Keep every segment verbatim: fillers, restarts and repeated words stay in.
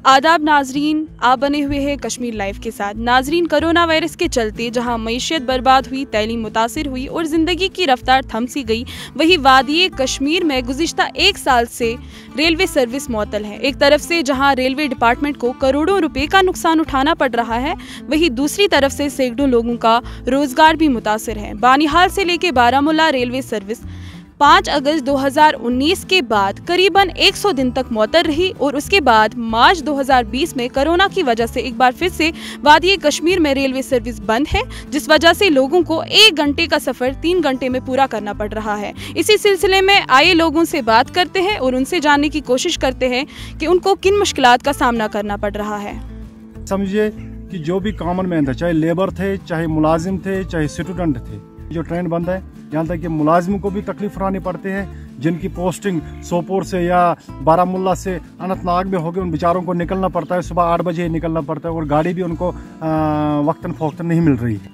आदाब नाजरीन, आप बने हुए हैं कश्मीर लाइव के साथ। नाजरीन, कोरोना वायरस के चलते जहां मईशत बर्बाद हुई, तैलीम मुतासिर हुई और ज़िंदगी की रफ्तार थम सी गई, वहीं वादिये कश्मीर में गुज़िश्ता एक साल से रेलवे सर्विस मुअत्तल है। एक तरफ से जहां रेलवे डिपार्टमेंट को करोड़ों रुपए का नुकसान उठाना पड़ रहा है, वहीं दूसरी तरफ से सैकड़ों लोगों का रोजगार भी मुतासिर है। बानिहाल से लेकर बारामूला रेलवे सर्विस पाँच अगस्त दो हज़ार उन्नीस के बाद करीबन सौ दिन तक मुअत्तल रही और उसके बाद मार्च दो हज़ार बीस में कोरोना की वजह से एक बार फिर से वादिये कश्मीर में रेलवे सर्विस बंद है, जिस वजह से लोगों को एक घंटे का सफर तीन घंटे में पूरा करना पड़ रहा है। इसी सिलसिले में आए लोगों से बात करते हैं और उनसे जानने की कोशिश करते हैं कि उनको किन मुश्किलात का सामना करना पड़ रहा है। समझिए कि जो भी कॉमन मैन था, चाहे लेबर थे, चाहे मुलाजिम थे, चाहे स्टूडेंट थे, जो ट्रेन बंद है, यहाँ तक कि मुलाजिमों को भी तकलीफ उठानी पड़ती है। जिनकी पोस्टिंग सोपोर से या बारामूला से अनंतनाग में होगी, उन बेचारों को निकलना पड़ता है, सुबह आठ बजे ही निकलना पड़ता है और गाड़ी भी उनको वक्तन फ़ौक्तन नहीं मिल रही है।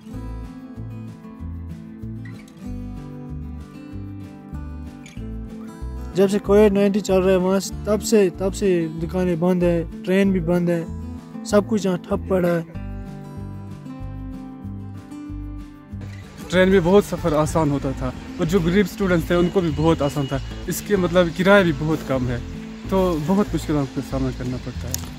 जब से कोविड नाइन्टीन चल रहा है वहाँ तब से तब से दुकानें बंद है, ट्रेन भी बंद है, सब कुछ यहाँ ठप पड़ा है। ट्रेन में बहुत सफ़र आसान होता था और जो गरीब स्टूडेंट्स थे उनको भी बहुत आसान था। इसके मतलब किराया भी बहुत कम है, तो बहुत मुश्किलों का सामना करना पड़ता है।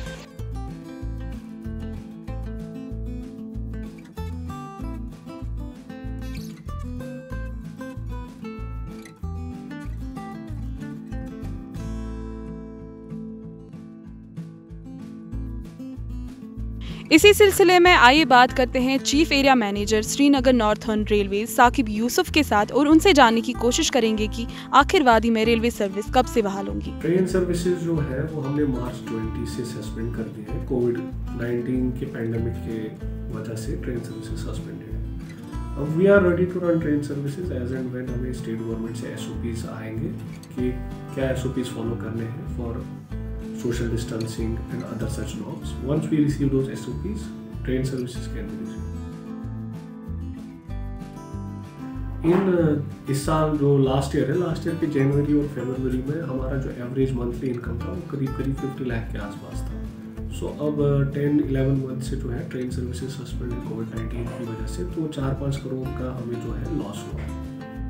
इसी सिलसिले में आइए बात करते हैं chief area manager Srinagar northern railway Saqib Yusuf के साथ और उनसे जानने की कोशिश करेंगे कि आखिर वादी में रेलवे सर्विस कब से बहाल होंगी। ट्रेन सर्विसेज जो है वो हमने मार्च बीस से सस्पेंड कर दी है। कोविड नाइन्टीन के पैंडेमिक के वजह से ट्रेन सर्विसेज सस्पेंडेड है। अब we are ready to run train services as and when हमें स्टेट गवर्नमेंट से एसओपीज आएंगे कि क्या एसओपीज फॉलो करने हैं for social distancing and other such norms. Once we receive those S O Ps, train services can be resumed. In uh, इस साल जो लास्ट ईयर है, लास्ट ईयर के जनवरी और फरवरी में हमारा जो एवरेज मंथली इनकम था वो करीब करीब पचास लाख के आसपास था। सो so, अब टेन इलेवन मंथ से जो है ट्रेन सर्विसेज सस्पेंड है कोविड नाइन्टीन की वजह से, तो चार पाँच करोड़ का हमें जो है लॉस हुआ है।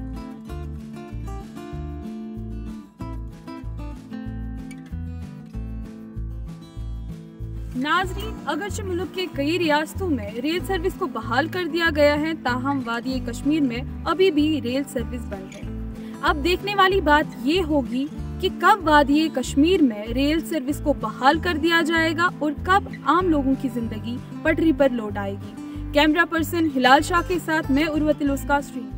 नाजरीन, अगरचे मुल्क के कई रियासतों में रेल सर्विस को बहाल कर दिया गया है, ताहम वादिये कश्मीर में अभी भी रेल सर्विस बंद है। अब देखने वाली बात ये होगी कि कब वादिये कश्मीर में रेल सर्विस को बहाल कर दिया जाएगा और कब आम लोगों की जिंदगी पटरी पर लौट आएगी। कैमरा पर्सन हिलाल शाह के साथ मैं उर्वतुल उसका श्री।